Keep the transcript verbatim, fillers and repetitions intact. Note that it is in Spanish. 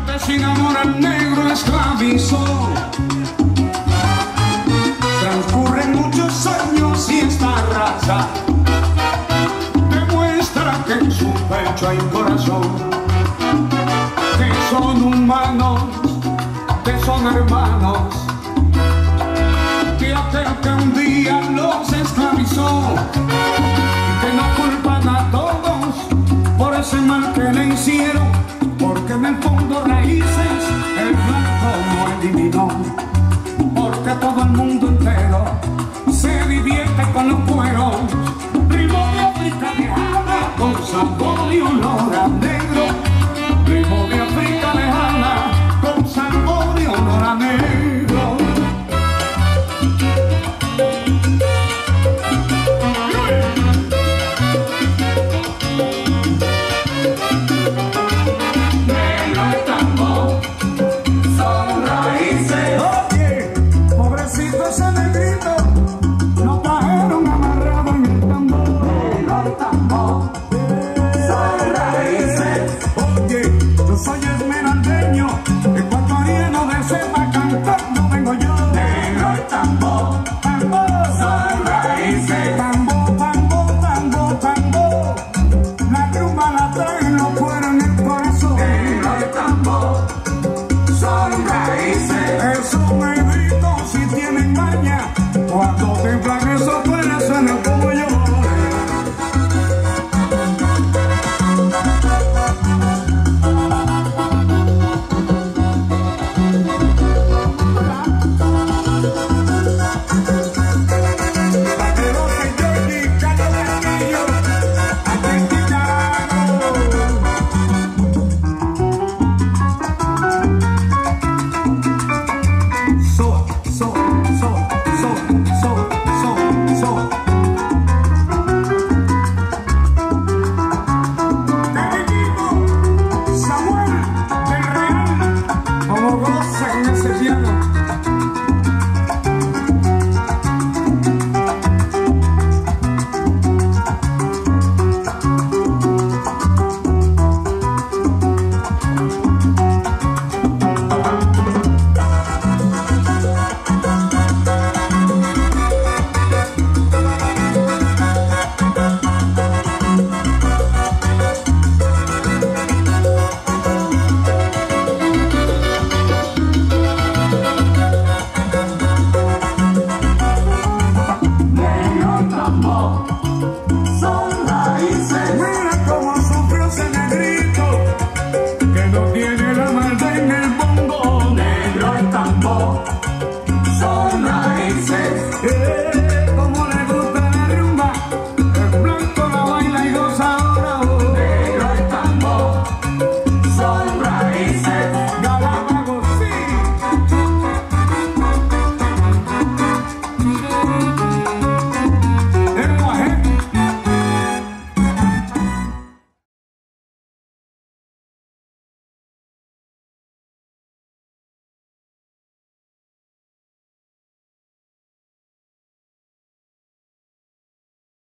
Sin amor al negro esclavizó. Transcurren muchos años y esta raza demuestra que en su pecho hay corazón, que son humanos, que son hermanos, que aquel que un día los esclavizó, que no culpan a todos por ese mal que le hicieron, porque en el fondo raíces el blanco no eliminó, porque todo el mundo entero se divierte con los cueros, ritmo de África lejana con sabor y olor a negro, ritmo de África lejana con sabor y olor a negro. Ese negrito lo trajeron amarrado en el tambor.